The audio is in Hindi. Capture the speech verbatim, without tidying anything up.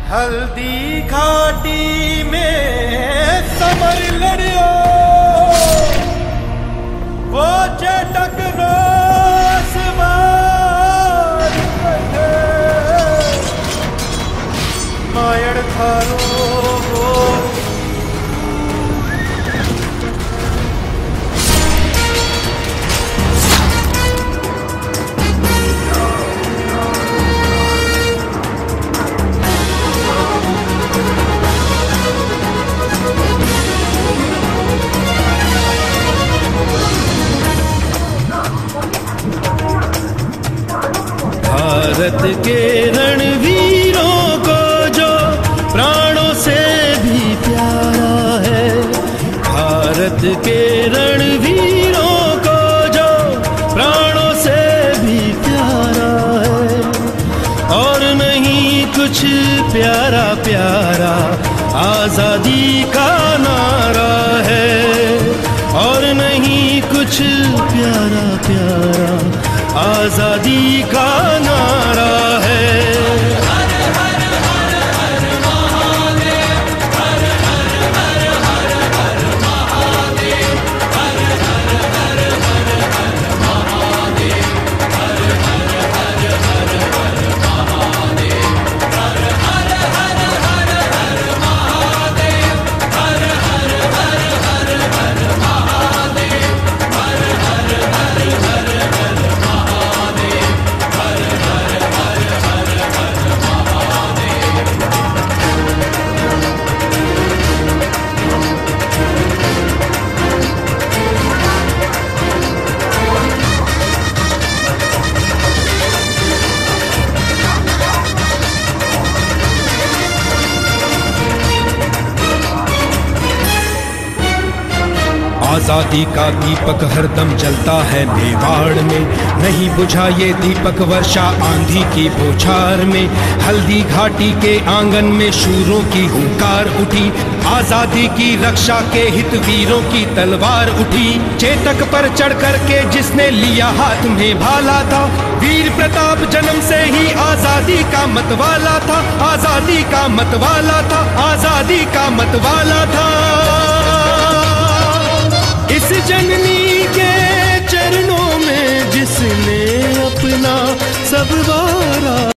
हल्दी घाटी में समर लड़ियो, वो चटक रोस मार बैठे, मायड़ थारो वो भारत के रणवीरों को जो प्राणों से भी प्यारा है, भारत के रणवीरों को जो प्राणों से भी प्यारा है, और नहीं कुछ प्यारा प्यारा आजादी का नारा है, और नहीं कुछ प्यारा प्यारा आजादी का नारा है। आजादी का दीपक हरदम जलता है मेवाड़ में, नहीं बुझा ये दीपक वर्षा आंधी की बौछार में। हल्दी घाटी के आंगन में शूरों की हुंकार उठी, आजादी की रक्षा के हित वीरों की तलवार उठी। चेतक पर चढ़ कर के जिसने लिया हाथ में भाला था, वीर प्रताप जन्म से ही आजादी का मतवाला था, आजादी का मतवाला था, आजादी का मतवाला था। इस जननी के चरणों में जिसने अपना सब